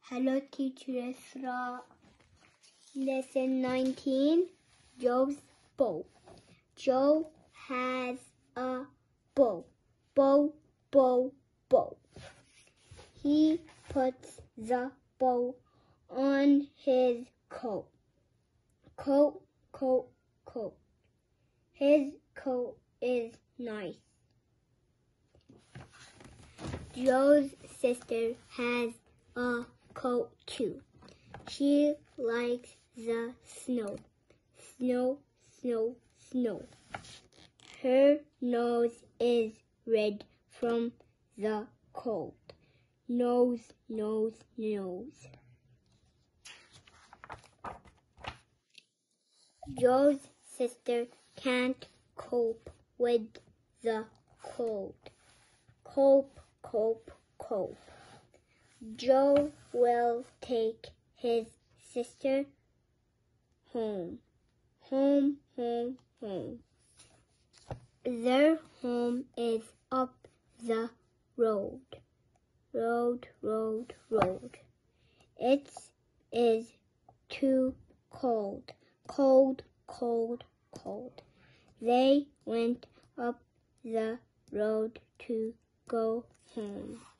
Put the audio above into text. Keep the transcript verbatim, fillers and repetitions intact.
Hello, teacher Israa. Lesson nineteen, Joe's bow. Joe has a bow. Bow, bow, bow. He puts the bow on his coat. Coat, coat, coat. His coat is nice. Joe's sister has a coat too. She likes the snow. Snow, snow, snow. Her nose is red from the cold. Nose, nose, nose. Joe's sister can't cope with the cold. Cope, cope, cope. Joe will take his sister home. Home, home, home. Their home is up the road. Road, road, road. It is too cold. Cold, cold, cold. They went up the road to go home.